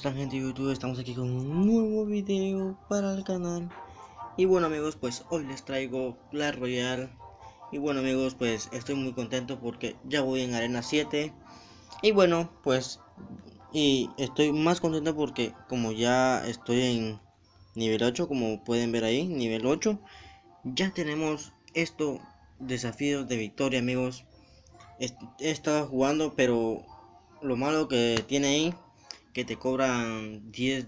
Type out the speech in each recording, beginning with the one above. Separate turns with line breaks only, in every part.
están, gente de YouTube? Estamos aquí con un nuevo video para el canal. Y bueno, amigos, pues hoy les traigo Clash Royale. Y bueno, amigos, pues estoy muy contento porque ya voy en Arena 7. Y bueno, pues y estoy más contento porque como ya estoy en nivel 8, como pueden ver ahí, nivel 8, ya tenemos estos desafíos de victoria, amigos. He estado jugando, pero lo malo que tiene ahí, que te cobran 10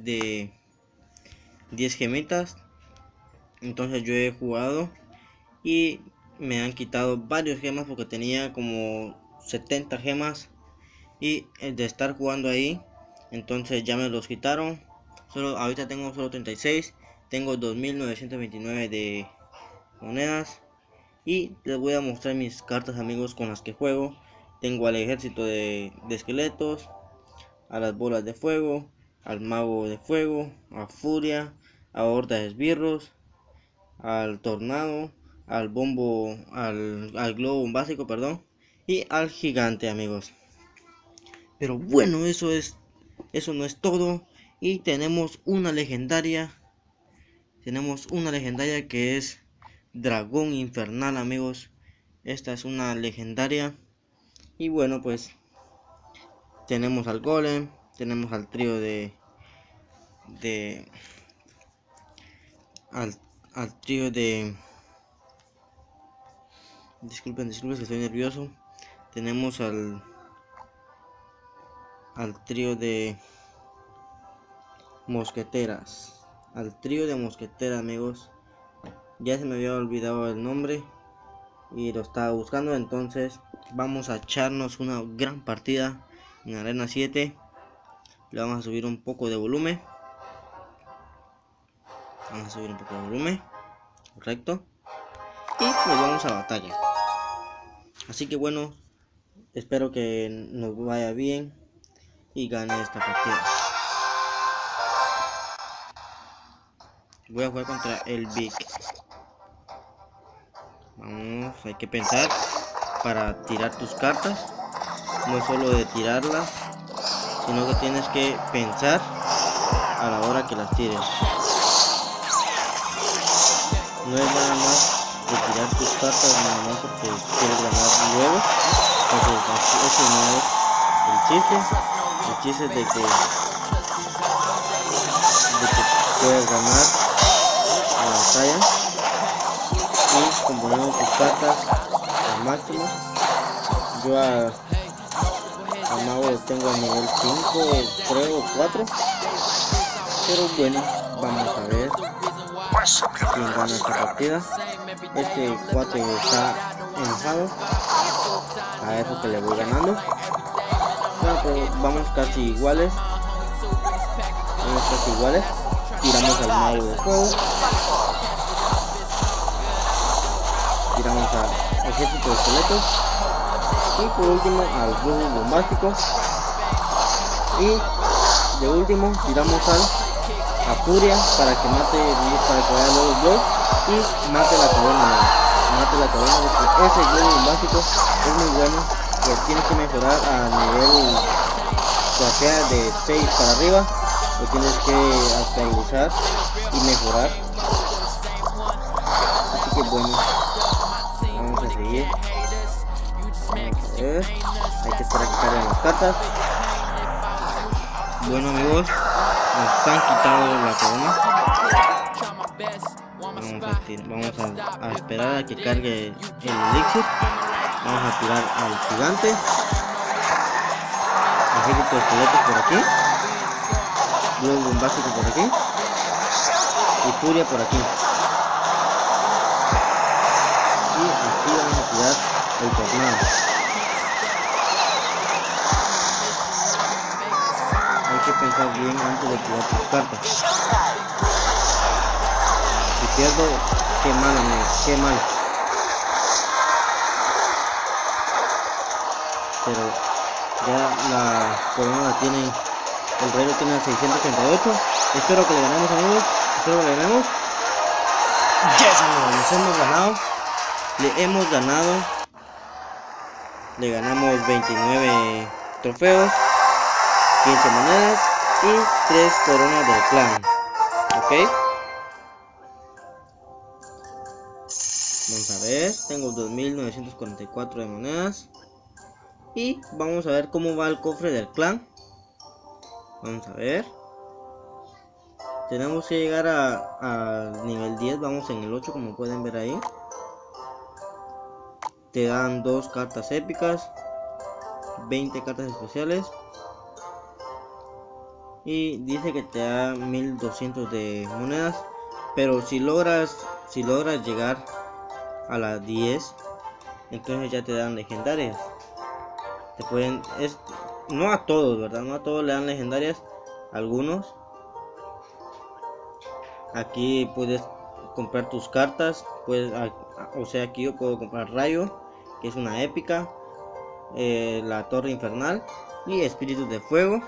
gemitas. Entonces yo he jugado y me han quitado varios gemas porque tenía como 70 gemas, y de estar jugando ahí, entonces ya me los quitaron. Ahorita tengo solo 36. Tengo 2929 de monedas. Y les voy a mostrar mis cartas, amigos, con las que juego. Tengo al ejército de esqueletos, a las bolas de fuego, al mago de fuego, a furia, a horda de esbirros, al tornado, al bombo, al globo básico, perdón, y al gigante, amigos. Pero bueno, eso no es todo. Y tenemos una legendaria. Que es Dragón Infernal, amigos. Esta es una legendaria. Y bueno, pues tenemos al golem, tenemos al trío de al trío de disculpen que estoy nervioso. Tenemos al trío de mosqueteras, amigos. Ya se me había olvidado el nombre y lo estaba buscando, entonces vamos a echarnos una gran partida en Arena 7. Le vamos a subir un poco de volumen. Correcto. Y nos vamos a batalla. Así que bueno, espero que nos vaya bien y gane esta partida. Voy a jugar contra el Big. Vamos, hay que pensar para tirar tus cartas. No solo de tirarlas, sino que tienes que pensar a la hora que las tires. No es nada más de tirar tus cartas nada más porque quieres ganar luego. Entonces ese no es el chiste. El chiste es de que puedas ganar la batalla y componiendo tus cartas al máximo. Yo a mago lo tengo a nivel 5, creo, 4. Pero bueno, vamos a ver quién gana esta partida. Este 4 está enojado a eso que le voy ganando. Pero vamos casi iguales. Tiramos al mago de fuego, tiramos al ejército de esqueletos y por último al globo bombástico, y de último tiramos a furia para que mate, para que vaya luego el globo y mate la cadena, porque ese globo bombástico es muy bueno. Pues tienes que mejorar a nivel, ya sea de 6 para arriba, lo tienes que actualizar y mejorar. Así que bueno, vamos a seguir. Hay que esperar que carguen las cartas. Bueno, amigos, nos han quitado la corona. Vamos a esperar a que cargue el elixir. Vamos a tirar al gigante, ejército de esqueletos por aquí, globo bombástico por aquí y furia por aquí. Y aquí vamos a tirar el tornado. Hay que pensar bien antes de tirar tus cartas. Si pierdo, qué mal, amigos, qué mal. Pero ya la corona la tienen, el rey lo tiene a 638. Espero que le ganemos, amigos. Yes, amigos, le ganamos 29 trofeos, 15 monedas y y 3 coronas del clan. Ok, vamos a ver, tengo 2944 de monedas. Y vamos a ver cómo va el cofre del clan. Vamos a ver. Tenemos que llegar a nivel 10. Vamos en el 8, como pueden ver ahí. Te dan 2 cartas épicas, 20 cartas especiales. Y dice que te da 1200 de monedas. Pero si logras llegar a las 10, entonces ya te dan legendarias. Te pueden, no a todos, ¿verdad? No a todos le dan legendarias. Algunos. Aquí puedes comprar tus cartas. O sea, aquí yo puedo comprar Rayo, que es una épica. La Torre Infernal y Espíritus de Fuego.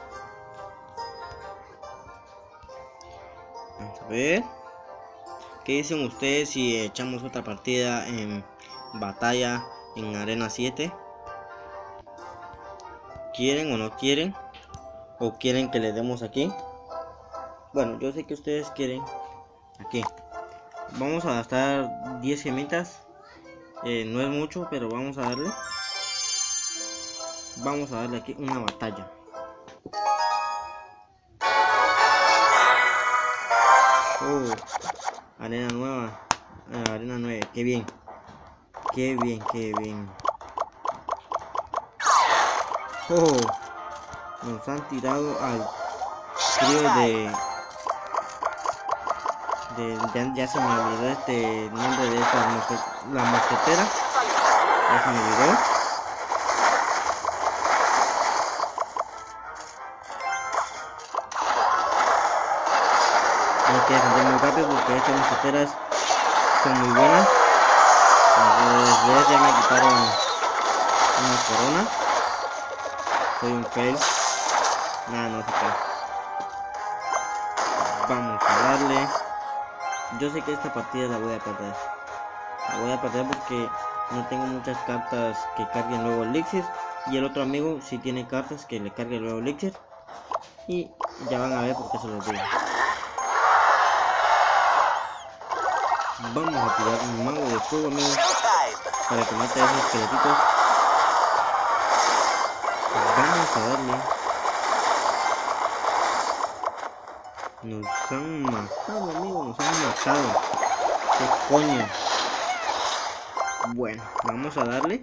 Vamos a ver. ¿Qué dicen ustedes si echamos otra partida en batalla en Arena 7? ¿Quieren o no quieren? ¿O quieren que le demos aquí? Bueno, yo sé que ustedes quieren aquí. Vamos a gastar 10 gemitas. No es mucho, pero vamos a darle. Vamos a darle aquí una batalla. Oh, arena nueva. Arena 9, qué bien. Qué bien, qué bien. Oh, nos han tirado al trío ya se me olvidó este nombre de esta la mosquetera. Ya se me olvidó. Tengo que defender muy rápido porque estas mosqueteras son muy buenas. Entonces ya me quitaron una corona. Soy un fail. Nada, no se puede. Vamos a darle. Yo sé que esta partida la voy a perder. La voy a perder porque no tengo muchas cartas que carguen luego elixir. Y el otro amigo sí tiene cartas que le carguen luego elixir. Y ya van a ver por qué se los digo. Vamos a tirar un mago de fuego, amigos, para que mate a esos esqueletitos. Vamos a darle. Nos han matado, amigos, nos han matado. ¿Qué coño? Bueno, vamos a darle.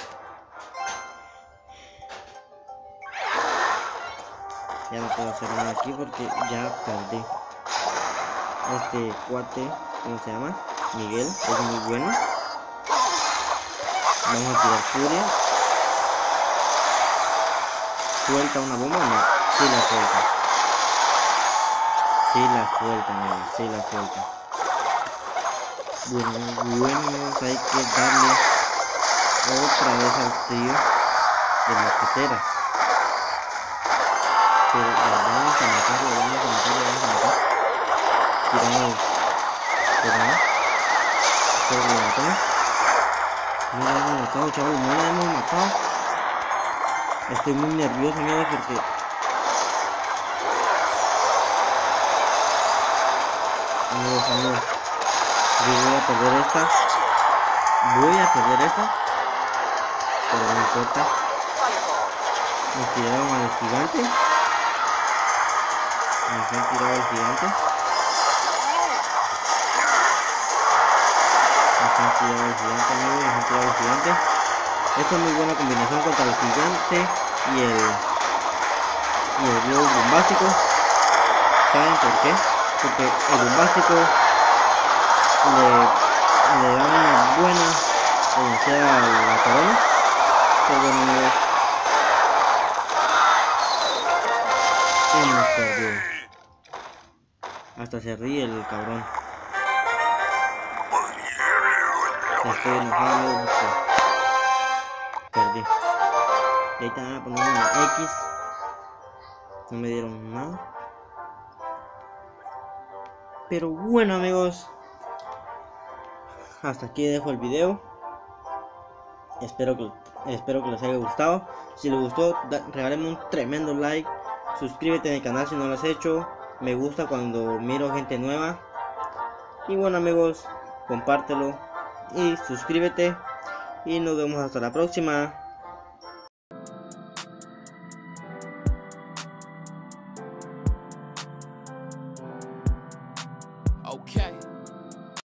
Ya no puedo hacer nada aquí porque ya perdí. Este cuate, ¿cómo se llama? Miguel, es muy bueno. Vamos a tirar furia. ¿Suelta una bomba? No, sí la suelta. Sí la suelta, amigos, sí la suelta. Bueno, amigos, hay que darle otra vez al trío de mosqueteras. Pero vamos a matar. Tiramos. Espero que lo matemos. No la hemos matado, chavos, no la hemos matado. Estoy muy nervioso, amigos, porque amigos, yo voy a perder esta. Pero no importa. Nos tiraron al gigante. Nos han tirado al gigante. Amigos. Esta es muy buena combinación contra el gigante y el globo bombástico. ¿Saben por qué? Porque el bombástico le da una buena potencia a la corona. Pero bueno, amigos, hemos perdido. Hasta se ríe el cabrón. Estoy enojado porque perdí. Y ahí te van a poner una X. No me dieron nada. Pero bueno, amigos, hasta aquí dejo el video. Espero que les haya gustado. Si les gustó, regálenme un tremendo like. suscríbete en el canal si no lo has hecho. Me gusta cuando miro gente nueva. Y bueno amigos, compártelo y suscríbete. Y nos vemos hasta la próxima.
Okay.